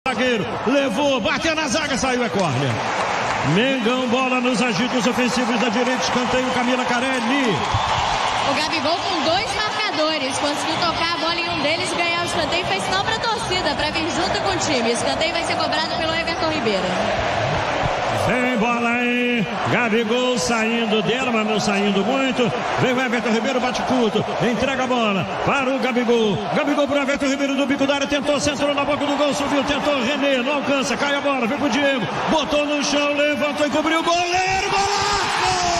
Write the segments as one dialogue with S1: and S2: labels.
S1: Zagueiro, levou, bateu na zaga, saiu, é córner. Mengão, bola nos agitos ofensivos da direita, escanteio, Camila Carelli.
S2: O Gabigol com dois marcadores, conseguiu tocar a bola em um deles e ganhar o escanteio, fez sinal para a torcida, para vir junto com o time. O escanteio vai ser cobrado pelo Everton Ribeiro.
S1: Vem bola aí, Gabigol saindo dela, mas não saindo muito. Vem o Everton Ribeiro, bate curto, entrega a bola para o Gabigol. Gabigol para o Everton Ribeiro do bico da área, tentou, centrou na boca do gol, subiu, tentou, René, não alcança, cai a bola, vem pro Diego, botou no chão, levantou e cobriu o goleiro, golaço!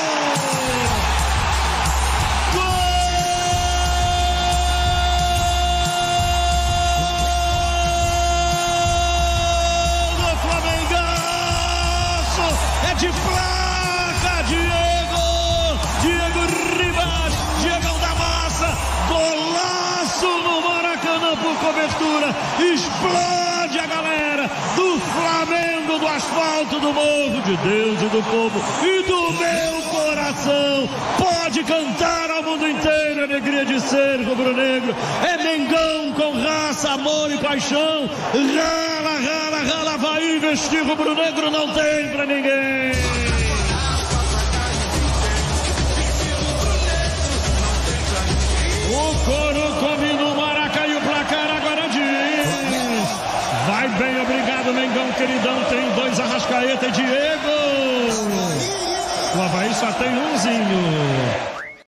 S1: De placa, Diego Ribas, Diego da Massa, golaço no Maracanã por cobertura, explode a galera do Flamengo, do asfalto, do morro, de Deus e do povo e do meu coração. Pode cantar ao mundo inteiro a alegria de ser rubro-negro. É Mengão com raça, amor e paixão. Rala, vai investir rubro-negro, não tem pra ninguém. O coro come no Maraca e o placar agora diz. Vai bem, obrigado, Mengão, queridão. Tem dois, Arrascaeta e Diego. O Avaí só tem umzinho.